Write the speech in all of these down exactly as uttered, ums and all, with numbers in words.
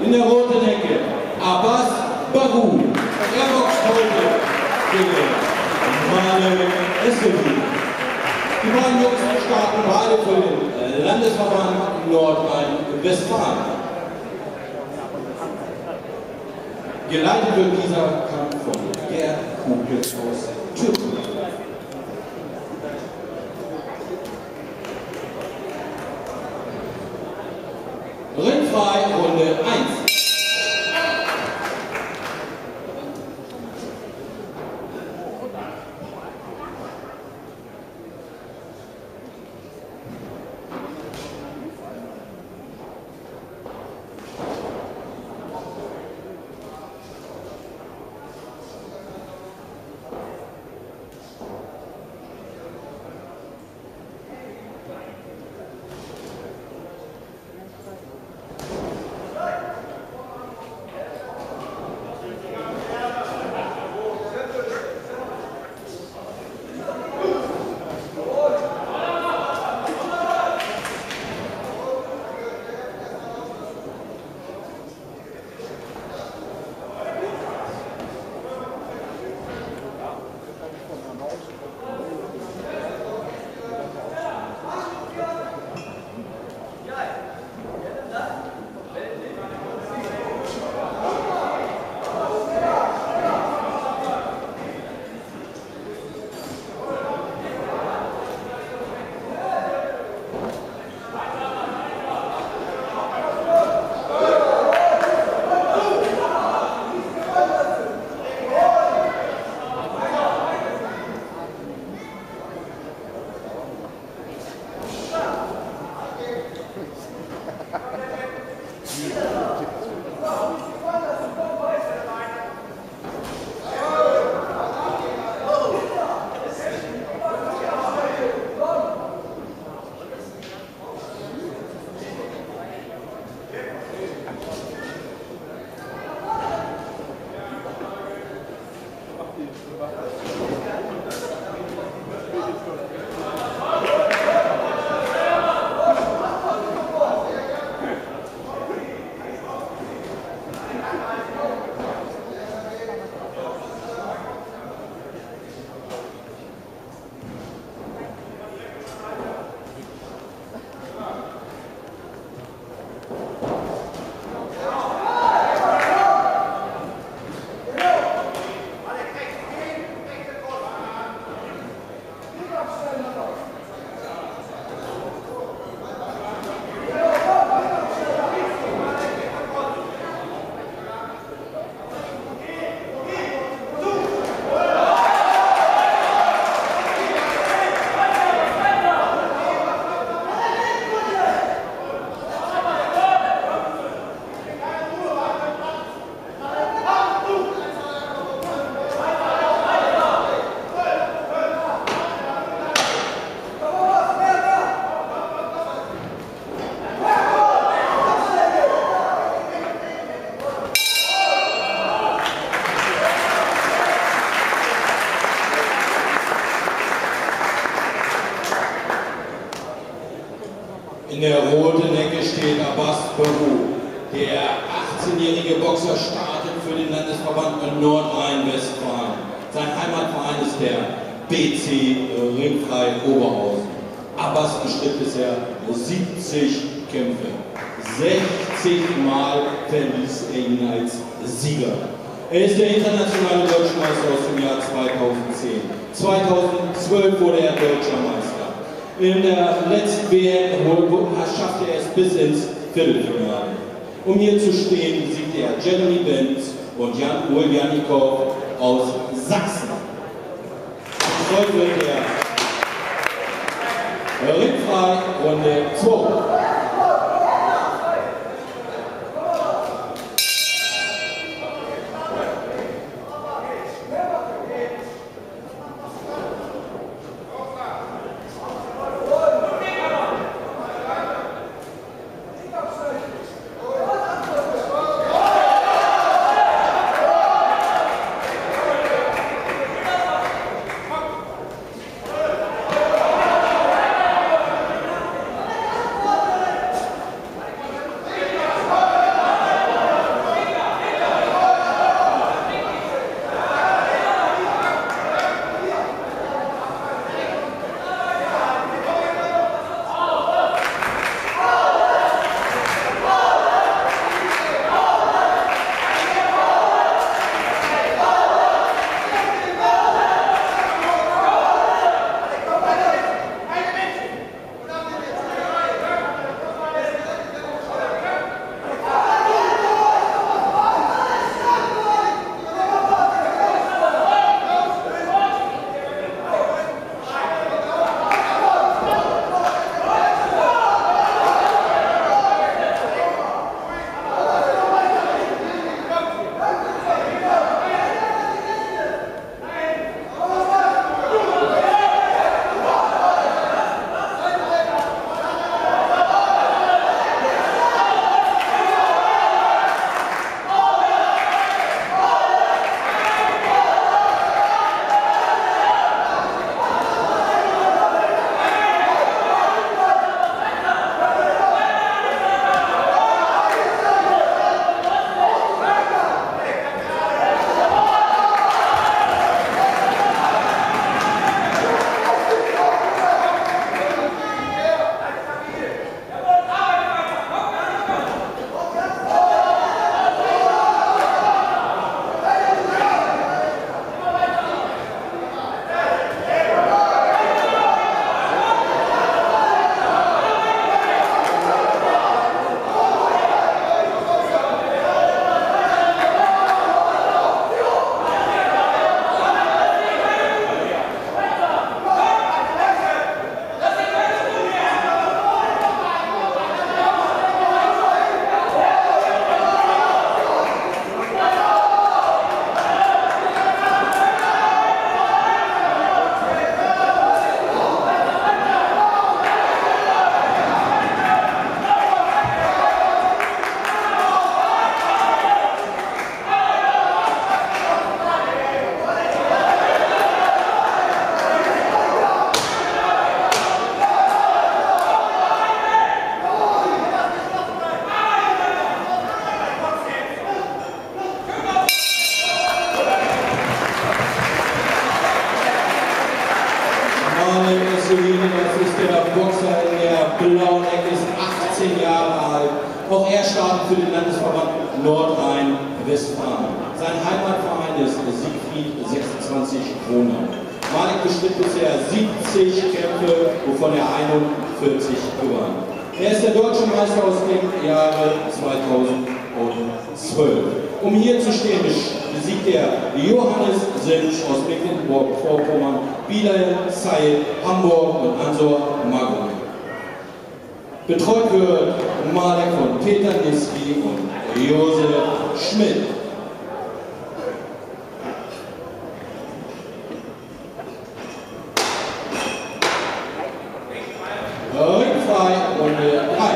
In der roten Ecke Abbas Baru. Er boxt heute gegen Manuel Escobar. Die beiden Jungs starten beide für den Landesverband Nordrhein-Westfalen. Geleitet wird dieser Kampf von Gerd Kuke aus Türkei. Ringfrei, Runde eins. In der roten Ecke steht Abbas Baru. Der achtzehnjährige Boxer startet für den Landesverband Nordrhein-Westfalen. Sein Heimatverein ist der B C Ringfrei Oberhausen. Abbas bestritt bisher siebzig Kämpfe. sechzig Mal verließ er ihn als Sieger. Er ist der internationale Deutschmeister aus dem Jahr zweitausendzehn. zweitausendzwölf wurde er Deutscher Meister. In der letzten W M schaffte er es bis ins Viertelfinale. Um hier zu stehen, besiegte er Jeremy Benz und Jan Uljanikow aus Sachsen. Heute wird er ringfrei Runde zwei. Er startet für den Landesverband Nordrhein-Westfalen. Sein Heimatverein ist Siegfried sechsundzwanzig Kronau. Malik bestritt bisher siebzig Kämpfe, wovon er einundvierzig gewann. Er ist der deutsche Meister aus dem Jahre zweitausendzwölf. Um hier zu stehen, besiegt er Johannes Sinsch aus Mecklenburg-Vorpommern, Bilal Said, Hamburg und Ansor Mago. Betreut wird Malik von Peter Niski und Josef Schmidt. Ringfrei, Runde drei.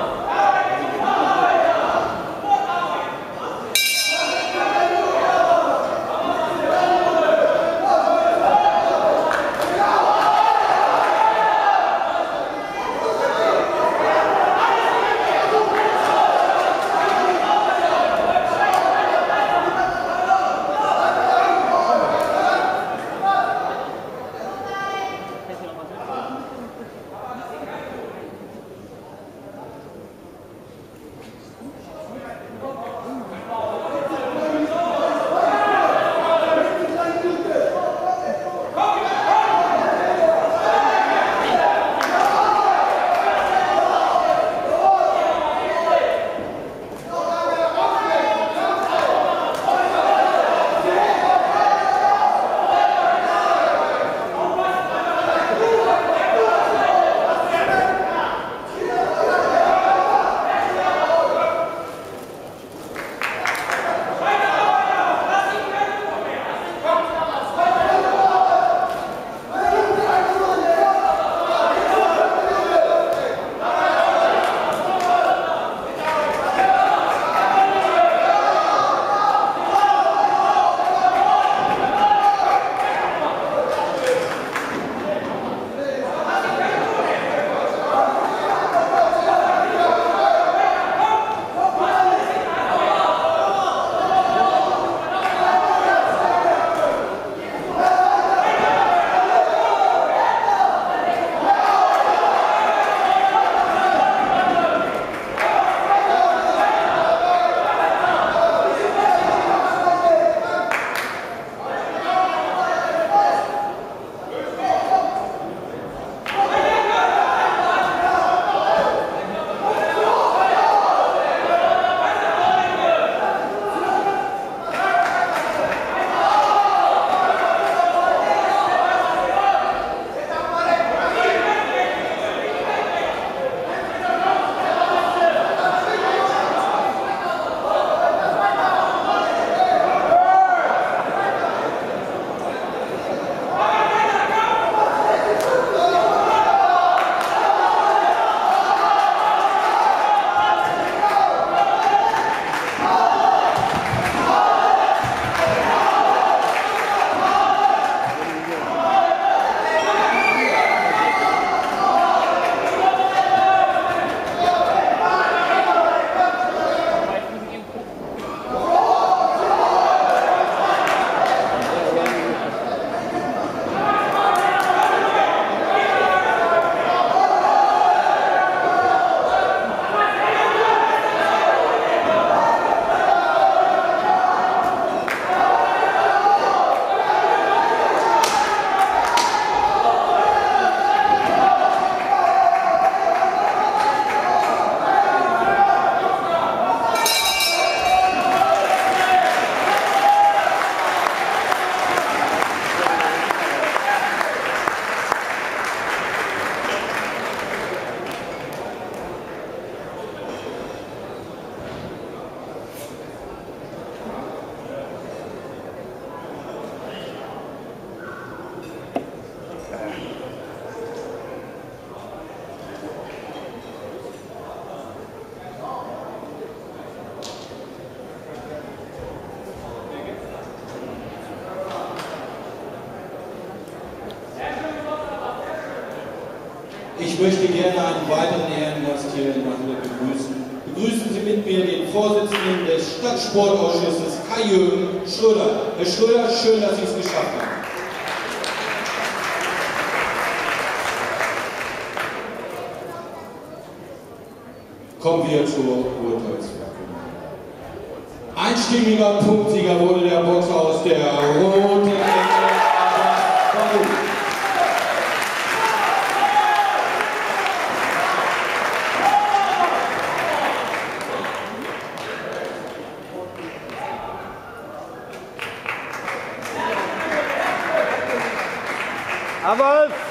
Ich möchte gerne einen weiteren Ehrengast hier in Halle begrüßen. Begrüßen Sie mit mir den Vorsitzenden des Stadtsportausschusses, Kai-Jürgen Schröder. Herr Schröder, schön, dass Sie es geschafft haben. Kommen wir zur Urteilsverkündung. Einstimmiger Punktsieger wurde der Boxer aus der roten Ecke. Abbas!